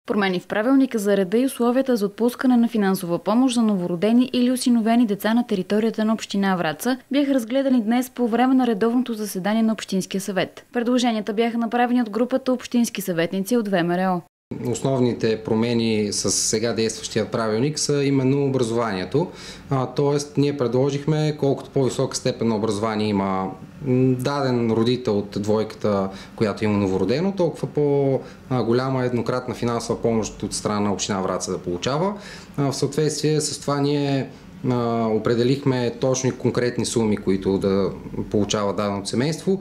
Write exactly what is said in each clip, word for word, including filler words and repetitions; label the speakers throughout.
Speaker 1: Промени в правилника за реда и условията за отпускане на финансова помощ за новородени или осиновени деца на територията на община Враца бяха разгледани днес по време на редовното заседание на Общинския съвет. Предложенията бяха направени от групата общински съветници от ВМРО.
Speaker 2: Основните промени с сега действащия правилник са именно образованието. Тоест, ние предложихме колкото по-висока степен на образование има даден родител от двойката, която има новородено, толкова по-голяма еднократна финансова помощ от страна на община Враца да получава. В съответствие с това ние определихме точно и конкретни суми, които да получава даденото семейство.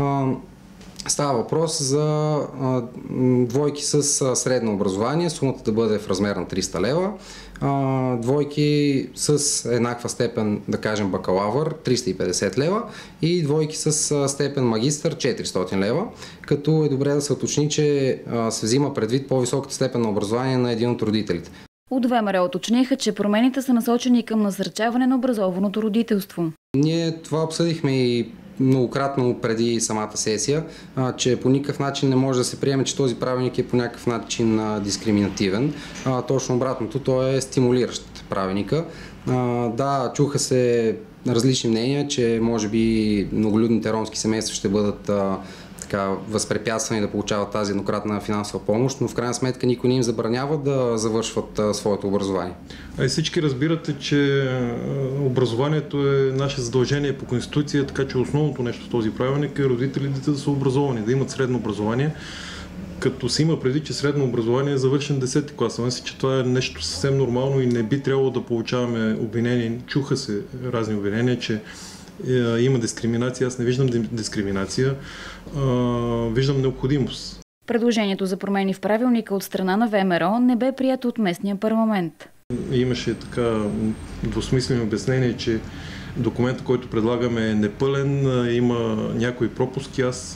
Speaker 2: Става въпрос за а, двойки с а, средно образование, сумата да бъде в размер на триста лева, а, двойки с еднаква степен, да кажем бакалавър, триста и петдесет лева и двойки с а, степен магистър, четиристотин лева, като е добре да се уточни, че а, се взима предвид по-високата степен на образование на един от родителите.
Speaker 1: От ВМРО уточниха, че промените са насочени към насърчаване на образованото родителство.
Speaker 2: Ние това обсъдихме и многократно преди самата сесия, а, че по никакъв начин не може да се приеме, че този правилник е по някакъв начин а, дискриминативен. А, точно обратното, той е стимулиращ правилника. А, да, чуха се различни мнения, че може би многолюдните ромски семейства ще бъдат а, така, възпрепятствани да получават тази еднократна финансова помощ, но в крайна сметка никой не им забранява да завършват а, своето образование.
Speaker 3: А и всички разбирате, че образованието е наше задължение по Конституция, така че основното нещо в този правилник е родителите да са образовани, да имат средно образование, като се има преди, че средно образование е завършен десети клас. Мисля, че това е нещо съвсем нормално и не би трябвало да получаваме обвинения. Чуха се разни обвинения, че има дискриминация. Аз не виждам дискриминация, виждам необходимост.
Speaker 1: Предложението за промени в правилника от страна на ВМРО не бе прието от местния парламент.
Speaker 3: Имаше така двусмислени обяснения, че документът, който предлагаме, е непълен, има някои пропуски. Аз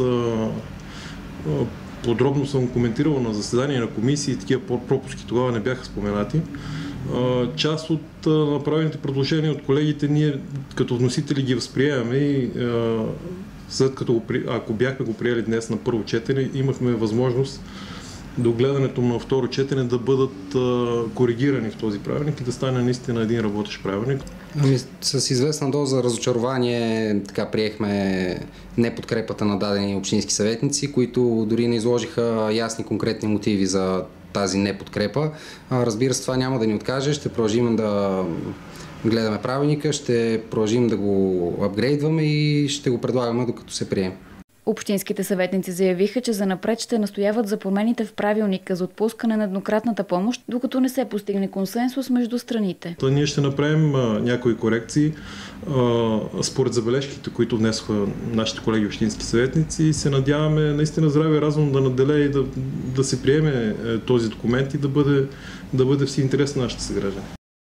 Speaker 3: подробно съм коментирал на заседание на комисии и такива пропуски тогава не бяха споменати. Част от направените предложения от колегите ние като вносители ги възприемаме и след като, ако бяхме го приели днес на първо четене, имахме възможност до гледането на второ четене да бъдат а, коригирани в този правилник и да стане наистина един работещ правилник.
Speaker 2: Ами, с известна доза разочарование така приехме неподкрепата на дадени общински съветници, които дори не изложиха ясни конкретни мотиви за тази неподкрепа. А, разбира се, това няма да ни откаже, ще продължим да гледаме правилника, ще продължим да го апгрейдваме и ще го предлагаме докато се приеме.
Speaker 1: Общинските съветници заявиха, че занапред ще настояват за промените в правилника за отпускане на еднократната помощ, докато не се постигне консенсус между страните.
Speaker 3: То ние ще направим а, някои корекции а, според забележките, които внесоха нашите колеги общински съветници и се надяваме наистина здравия разум да наделее и да, да се приеме е, този документ и да бъде, да бъде в си интерес на нашите съграждани.